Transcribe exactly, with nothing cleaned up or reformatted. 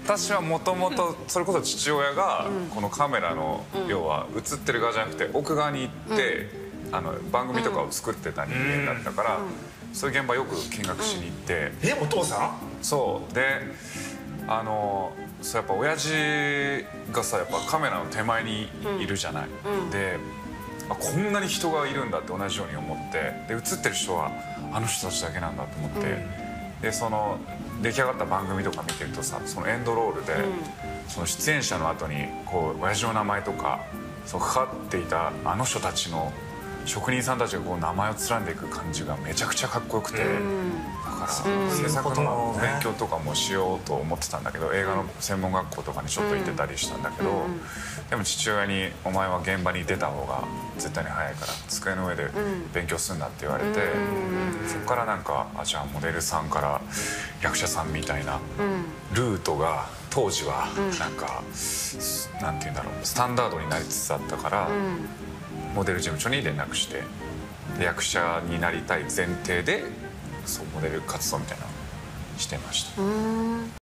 私はもともとそれこそ父親がこのカメラの要は映ってる側じゃなくて奥側に行ってあの番組とかを作ってた人間だったからそういう現場よく見学しに行って。 え、お父さん？ そうであのそうやっぱ親父がさやっぱカメラの手前にいるじゃない。であこんなに人がいるんだって同じように思ってで映ってる人はあの人たちだけなんだと思って、でその出来上がった番組とか見てるとさそのエンドロールで、その出演者の後にこう親父の名前とかそうかかっていたあの人たちの職人さんたちがこう名前を連んでいく感じがめちゃくちゃかっこよくて、だから制作の勉強とかもしようと思ってたんだけど、映画の専門学校とかにちょっと行ってたりしたんだけど、でも父親に「お前は現場に出た方が絶対に早いから机の上で勉強するんだ」って言われて、そこからなんかあじゃあモデルさんから役者さんみたいなルートが当時はなんかなんて言うんだろうスタンダードになりつつあったから。モデル事務所に連絡してで役者になりたい前提でそうモデル活動みたいなのをしてました。